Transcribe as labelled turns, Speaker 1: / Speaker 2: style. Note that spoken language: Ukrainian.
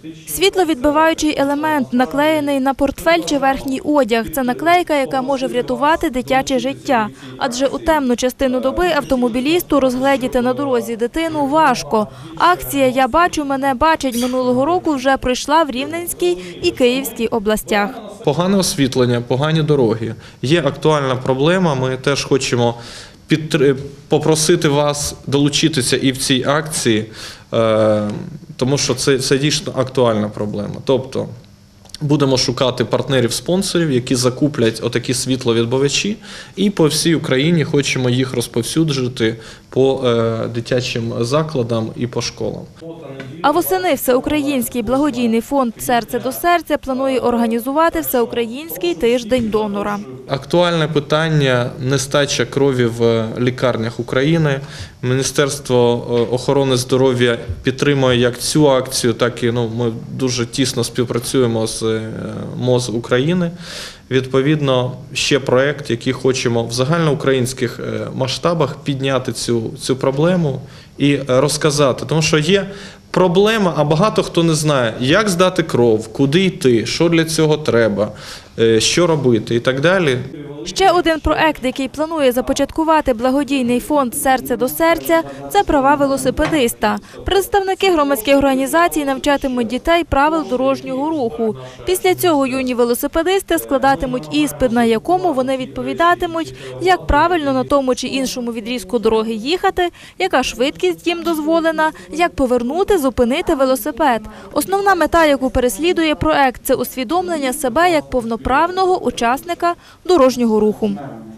Speaker 1: Світловідбиваючий елемент, наклеєний на портфель чи верхній одяг. Це наклейка, яка може врятувати дитяче життя. Адже у темну частину доби автомобілісту розгледіти на дорозі дитину важко. Акція «Я бачу, мене бачать» минулого року вже пройшла в Рівненській і Київській областях.
Speaker 2: Погане освітлення, погані дороги. Є актуальна проблема, ми теж хочемо попросити вас долучитися і в цій акції, тому що це дійсно актуальна проблема. Тобто будемо шукати партнерів-спонсорів, які закуплять отакі світловідбивачі, і по всій Україні хочемо їх розповсюджити по дитячим закладам і по школам.
Speaker 1: А восени Всеукраїнський благодійний фонд «Серце до серця» планує організувати Всеукраїнський тиждень донора.
Speaker 2: Актуальне питання – нестача крові в лікарнях України. Міністерство охорони здоров'я підтримує як цю акцію, так і ми дуже тісно співпрацюємо з МОЗ України. Відповідно, ще проєкт, який хочемо в загальноукраїнських масштабах підняти цю проблему і розказати. Тому що є проблема, а багато хто не знає, як здати кров, куди йти, що для цього треба, що робити і так далі.
Speaker 1: Ще один проект, який планує започаткувати благодійний фонд «Серце до серця» – це права велосипедиста. Представники громадських організацій навчатимуть дітей правил дорожнього руху. Після цього юні велосипедисти складатимуть іспит, на якому вони відповідатимуть, як правильно на тому чи іншому відрізку дороги їхати, яка швидкість їм дозволена, як повернути, зупинити велосипед. Основна мета, яку переслідує проект – це усвідомлення себе як повноправного учасника дорожнього руху.